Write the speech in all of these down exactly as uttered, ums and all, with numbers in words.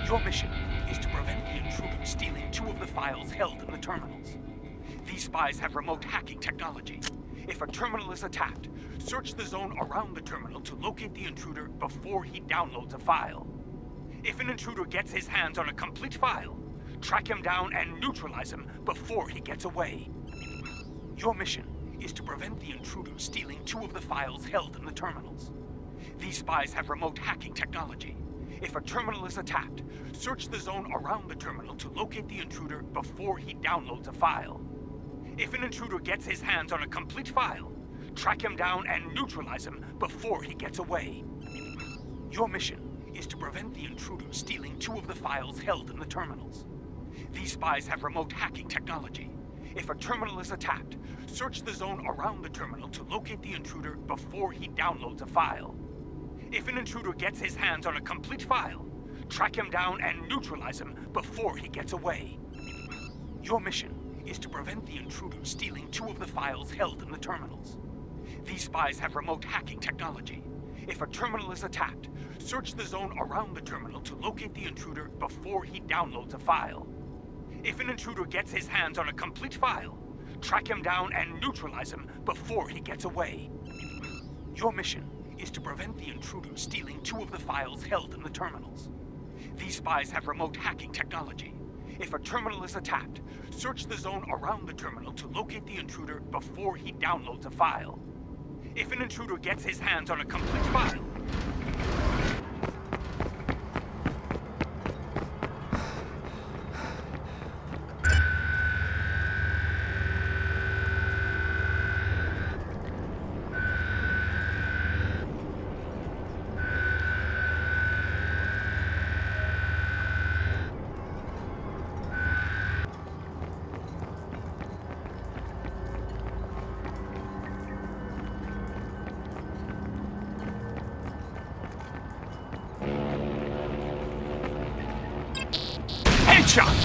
Your mission is to prevent the intruder stealing two of the files held in the terminals. These spies have remote hacking technology. If a terminal is attacked, search the zone around the terminal to locate the intruder before he downloads a file. If an intruder gets his hands on a complete file, track him down and neutralize him before he gets away. Your mission is to prevent the intruder stealing two of the files held in the terminals. These spies have remote hacking technology. If a terminal is attacked, search the zone around the terminal to locate the intruder before he downloads a file. If an intruder gets his hands on a complete file, track him down and neutralize him before he gets away. Your mission is to prevent the intruder stealing two of the files held in the terminals. These spies have remote hacking technology. If a terminal is attacked, search the zone around the terminal to locate the intruder before he downloads a file. If an intruder gets his hands on a complete file, track him down and neutralize him before he gets away. Your mission is to prevent the intruder stealing two of the files held in the terminals. These spies have remote hacking technology. If a terminal is attacked, search the zone around the terminal to locate the intruder before he downloads a file. If an intruder gets his hands on a complete file, track him down and neutralize him before he gets away. Your mission is to prevent the intruder stealing two of the files held in the terminals. These spies have remote hacking technology. If a terminal is attacked, search the zone around the terminal to locate the intruder before he downloads a file. If an intruder gets his hands on a complete file, headshot!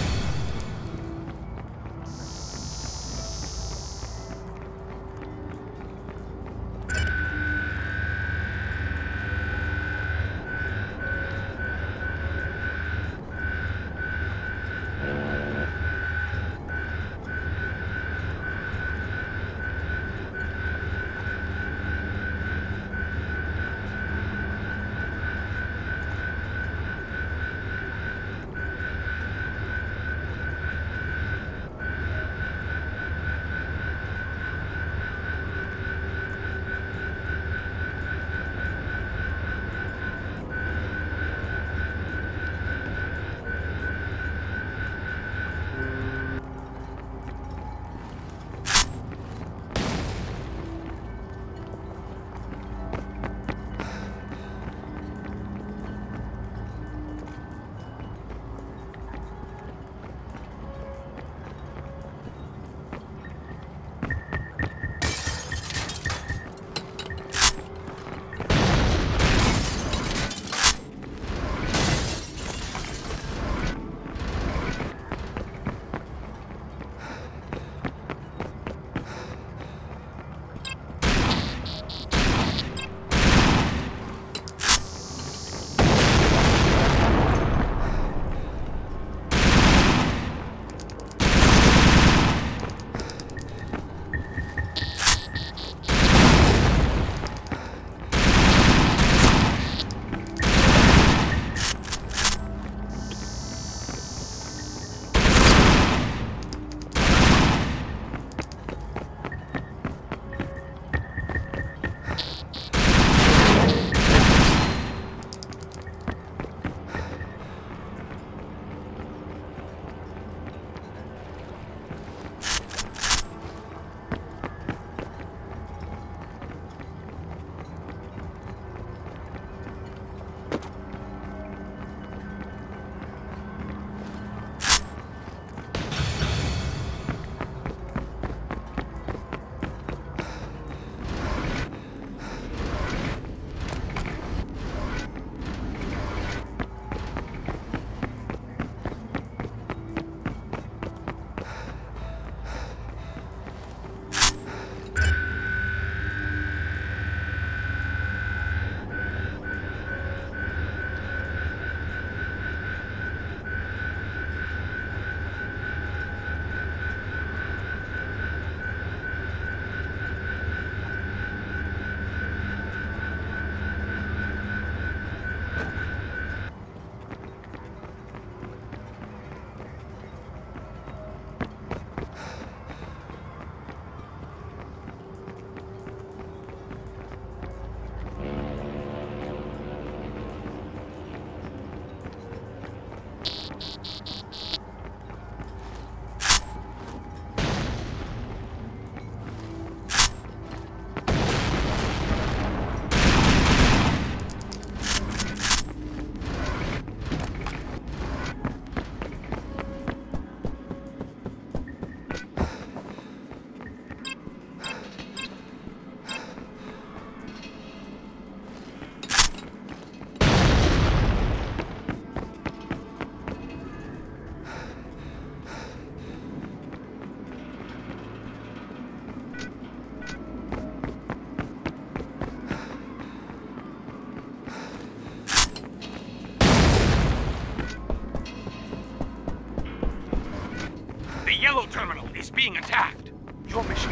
yellow terminal is being attacked. Your mission.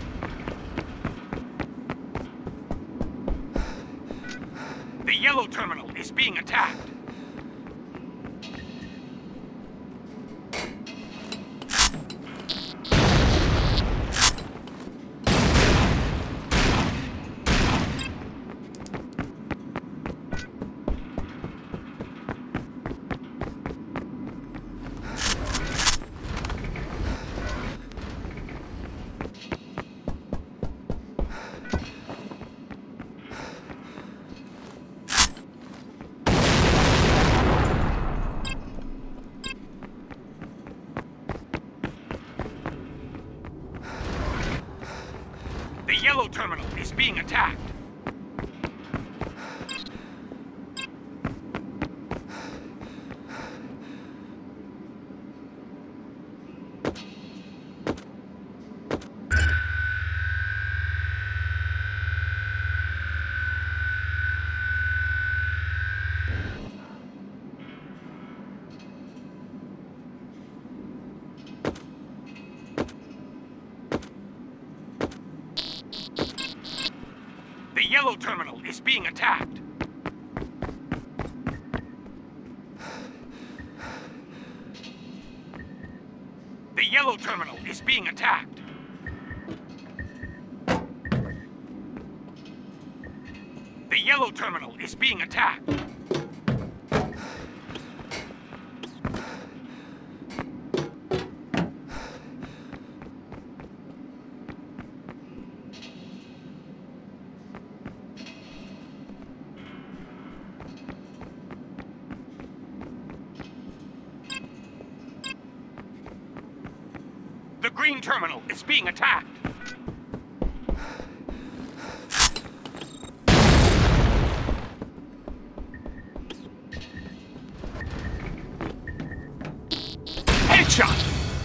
The yellow terminal is being attacked. The yellow terminal is being attacked. The yellow terminal is being attacked. The yellow terminal is being attacked. The yellow terminal is being attacked. The green terminal is being attacked. Headshot!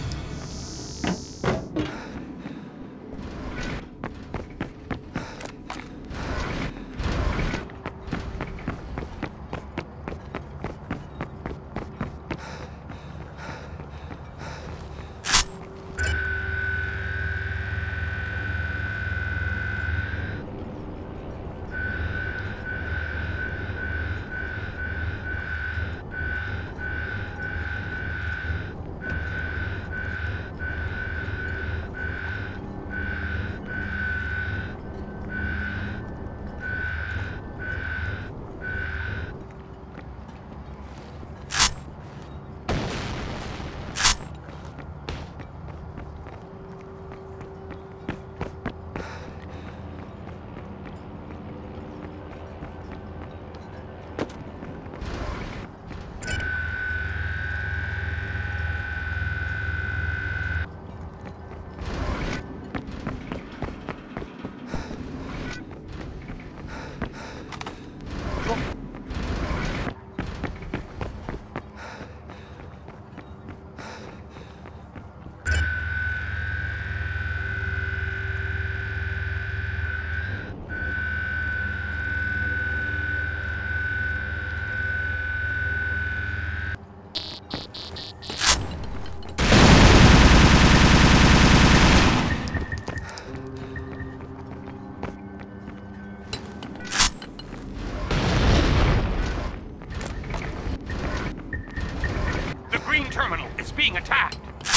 Terminal is being attacked.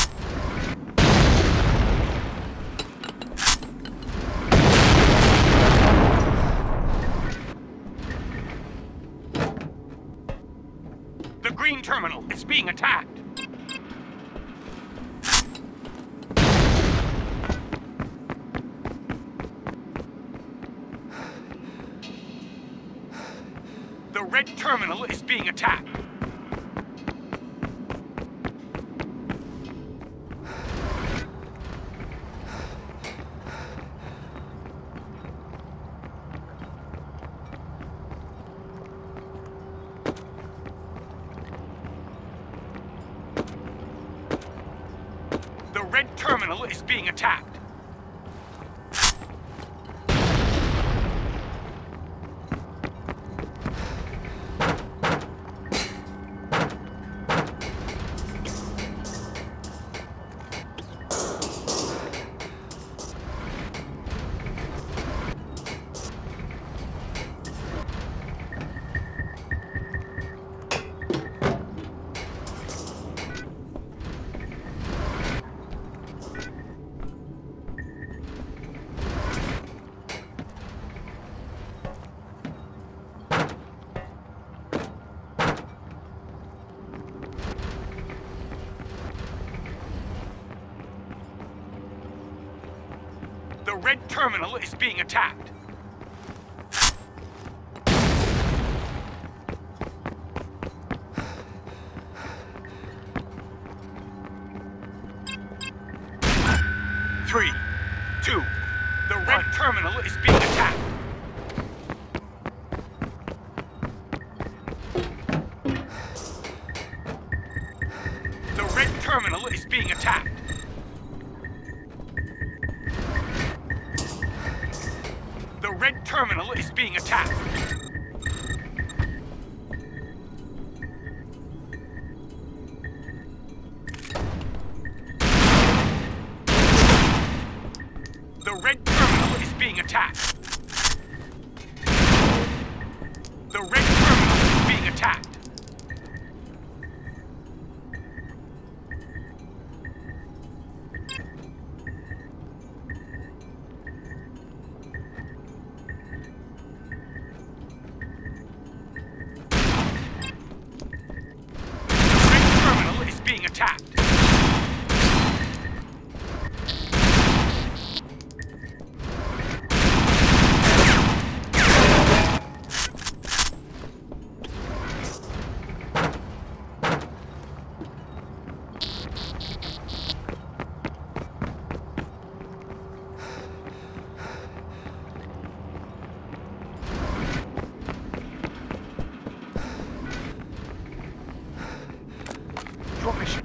The green terminal is being attacked. The red terminal is being attacked. The red terminal is being attacked. red terminal is being attacked. Three, two, the red terminal is being attacked. The red terminal is being attacked. The red terminal is being attacked. The red terminal is being attacked. The red terminal is being attacked. Being attacked. Your mission.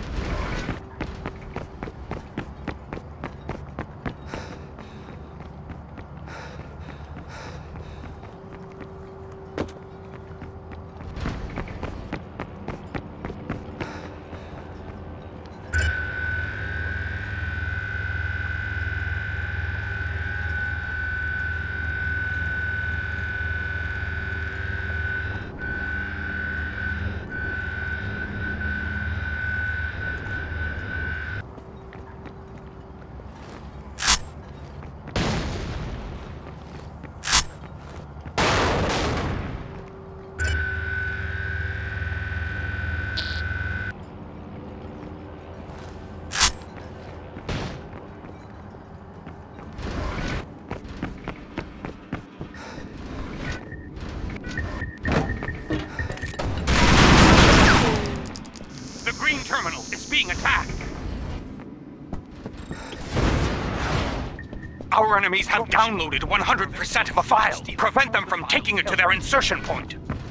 Terminal is being attacked. Our enemies have downloaded one hundred percent of a file. Prevent them from taking it to their insertion point.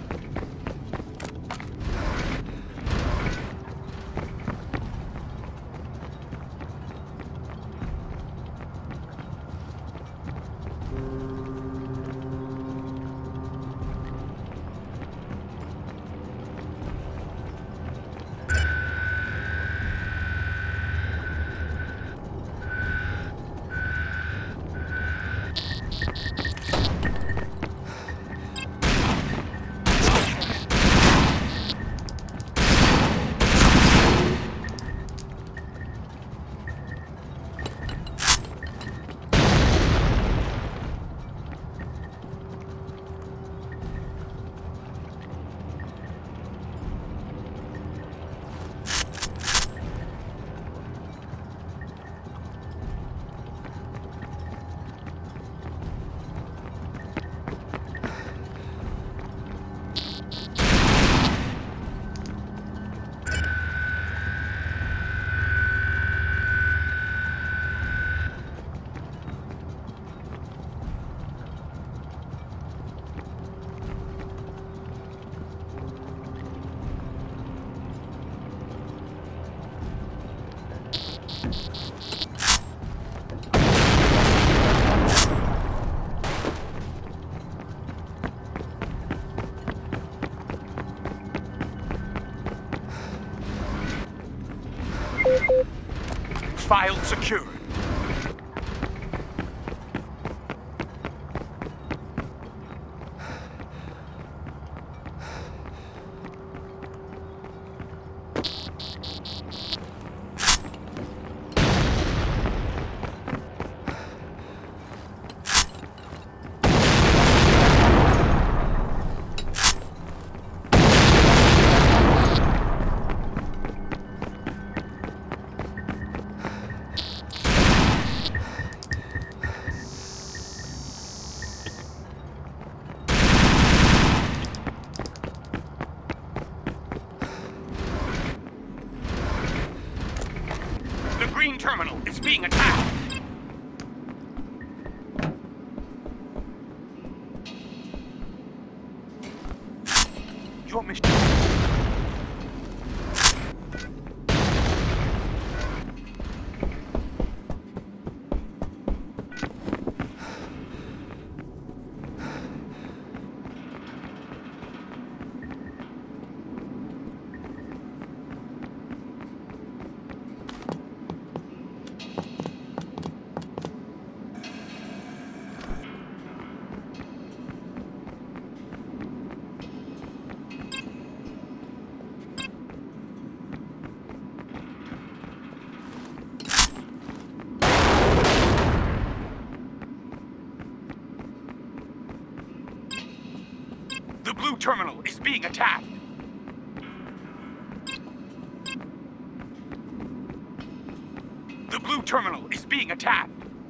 File secured. being attacked! Your mission... The blue terminal is being attacked! The blue terminal is being attacked!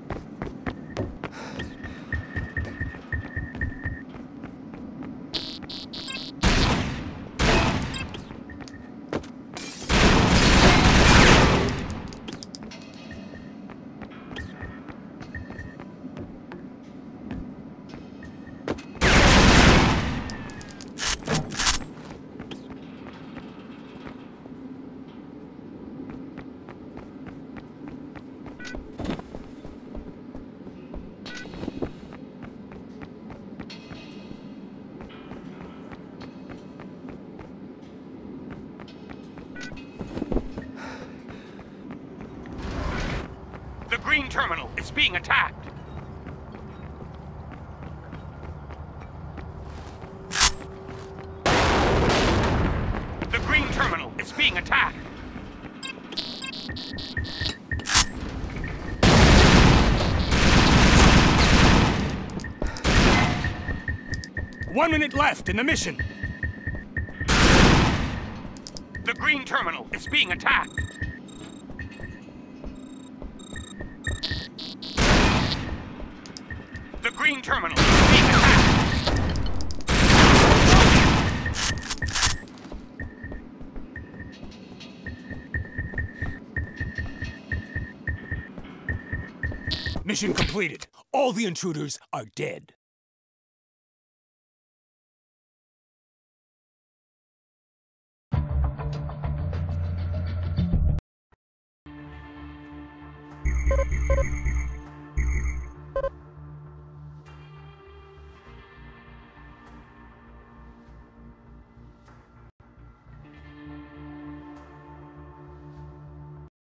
The green terminal is being attacked! The green terminal is being attacked! One minute left in the mission! The green terminal is being attacked! The green terminal is being attacked! Mission completed. All the intruders are dead.